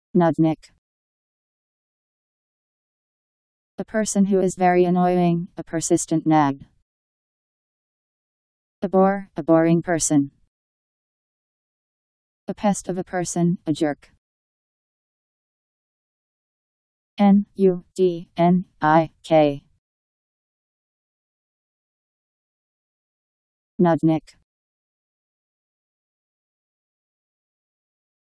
Nudnik. A person who is very annoying, a persistent nag. A bore, a boring person. A pest of a person, a jerk. Nudnik. Nudnik.